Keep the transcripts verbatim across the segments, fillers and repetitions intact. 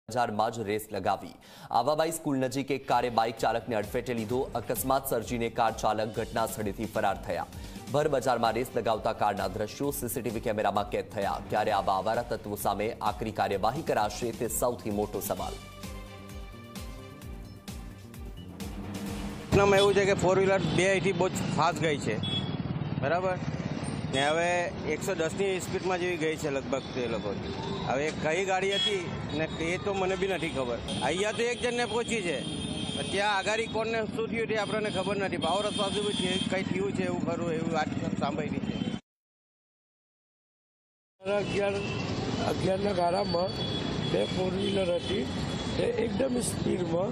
બજારમાં જ રેસ લગાવી। આવાબાઈ સ્કૂલ નજીક એક કારે બાઇક ચાલકને અડફેટે લીધો। અકસ્માત સર્જીને કાર ચાલક ઘટના સ્થળેથી ફરાર થયા। ભર બજારમાં રેસ લગાવતા કારના દ્રશ્યો સીસીટીવી કેમેરામાં કેદ થયા। ત્યારે આવા આવારા તત્વો સામે આકરી કાર્યવાહી કરાશે તે સૌથી મોટો સવાલ। ઘટનામાં એવું છે કે ફોર વ્હીલર બે અહીંથી બહુ ફાસ્ટ ગઈ છે, બરાબર ને હવે એકસો દસની સ્પીડમાં જેવી ગઈ છે લગભગ તે લોકો। હવે કઈ ગાડી હતી ને એ તો મને બી નથી ખબર। અહીંયા તો એક જણને પહોંચી છે, ત્યાં આગાડી કોણને શું થયું તે આપણને ખબર નથી। પાવર પાસું બી કંઈ થયું છે એવું ખરું એવું વાત સાંભળી છે। અગિયાર અગિયારના ગાળામાં બે ફોર વ્હીલર હતી એ એકદમ સ્પીડમાં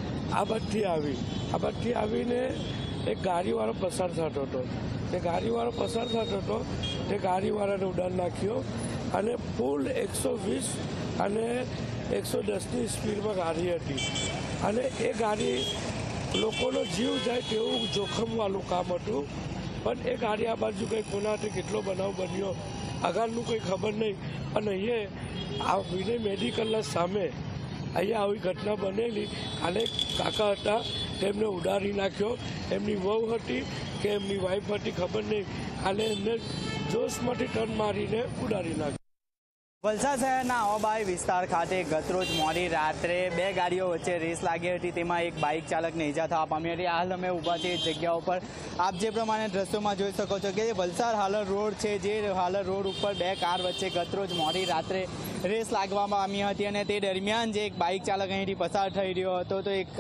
આ બાજુથી આવી આ બાજુથી આવીને એક ગાડીવાળો પસાર થતો હતો। તે ગાડીવાળો પસાર થતો હતો તે ગાડીવાળાને ઉડાન નાખ્યો અને ફૂલ એકસો વીસ અને એકસો દસની સ્પીડમાં ગાડી હતી અને એ ગાડી લોકોનો જીવ જાય તેવું જોખમવાળું કામ હતું। પણ એ ગાડી આ બાજુ કંઈ કોનાથી કેટલો બનાવ બન્યો આગળનું કંઈ ખબર નહીં। અને અહીંયા આ વિનય મેડિકલના સામે અહીંયા આવી ઘટના બનેલી। કાલે કાકા હતા તેમને ઉડાડી નાખ્યો, એમની વહુ હતી કે એમની વાઈફ હતી ખબર નહીં, કાલે એમને જોશમાંથી ટર્ન મારીને ઉડાડી નાખ્યો। વલસાડ શહેરના આવાબાઈ વિસ્તાર ખાતે ગતરોજ મોડી રાત્રે બે ગાડીઓ વચ્ચે રેસ લાગી હતી, તેમાં એક બાઇક ચાલકને ઈજા થવા પામી હતી। હાલ અમે ઊભા છે એ જગ્યા ઉપર આપ જે પ્રમાણે દ્રશ્યોમાં જોઈ શકો છો કે વલસાડ હાલર રોડ છે, જે હાલર રોડ ઉપર બે કાર વચ્ચે ગતરોજ મોડી રાત્રે રેસ લાગવામાં પામી હતી અને તે દરમિયાન જે એક બાઇક ચાલક અહીંથી પસાર થઈ રહ્યો હતો તો એક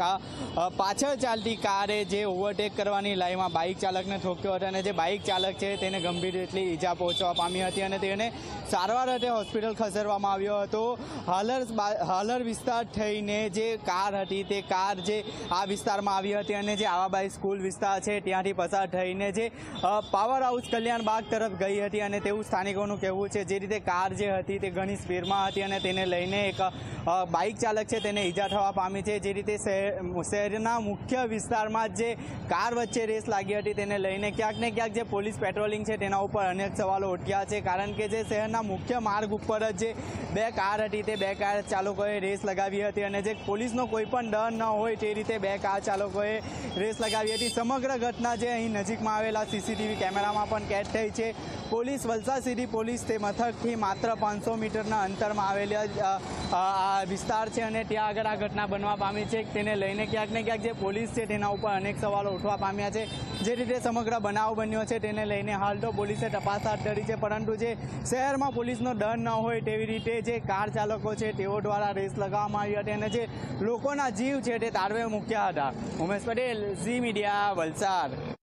પાછળ ચાલતી કારે જે ઓવરટેક કરવાની લાઈનમાં બાઇક ચાલકને ઠોક્યો હતો અને જે બાઇક ચાલક છે તેને ગંભીર એટલી ઈજા પહોંચવા પામી હતી અને તેને સારવાર અર્થે હોસ્પિટલ ખસેડવામાં આવ્યો હતો। હાલર હાલર વિસ્તાર થઈને જે કાર હતી તે કાર જે આ વિસ્તારમાં આવી હતી અને જે આવાબાઈ સ્કૂલ વિસ્તાર છે ત્યાંથી પસાર થઈને જે પાવર હાઉસ કલ્યાણ બાગ તરફ ગઈ હતી અને તેવું સ્થાનિકોનું કહેવું છે। જે રીતે કાર જે હતી તે ઘણી સ્પીડમાં હતી અને તેને લઈને એક બાઇક ચાલક છે તેને ઈજા થવા પામી છે। જે રીતે શહેરના મુખ્ય વિસ્તારમાં જે કાર વચ્ચે રેસ લાગી હતી તેને લઈને ક્યાંક ને ક્યાંક જે પોલીસ પેટ્રોલિંગ છે તેના ઉપર અનેક સવાલો ઉઠ્યા છે, કારણ કે જે શહેરના મુખ્ય માર્ગ ઉપર જ જે બે કાર હતી તે બે કાર ચાલકોએ રેસ લગાવી હતી અને જે પોલીસનો કોઈ પણ ડર ન હોય તે રીતે બે કાર ચાલકોએ રેસ લગાવી હતી। સમગ્ર ઘટના જે અહીં નજીકમાં આવેલા સીસીટીવી કેમેરામાં પણ કેદ થઈ છે। પોલીસ વલસાડ સિટી પોલીસ તે મથકથી માત્ર પાંચસો મીટરના અંતરમાં આવેલા આ વિસ્તાર છે અને ત્યાં આગળ આ ઘટના બનવા પામી છે। તેને લઈને ક્યાંક ને ક્યાંક જે પોલીસ છે તેના ઉપર અનેક સવાલો ઉઠવા પામ્યા છે। જે રીતે સમગ્ર બનાવ બન્યો છે તેને લઈને હાલ તો પોલીસે તપાસ હાથ ધરી છે, પરંતુ જે શહેરમાં પોલીસનો ડર ન હોય તેવી રીતે જે કાર ચાલકો છે તેઓ દ્વારા રેસ લગાવવામાં આવી હતી અને જે લોકોના જીવ છે તે તાળવે મૂક્યા હતા। Umesh Patel, Zee Media, Valsad.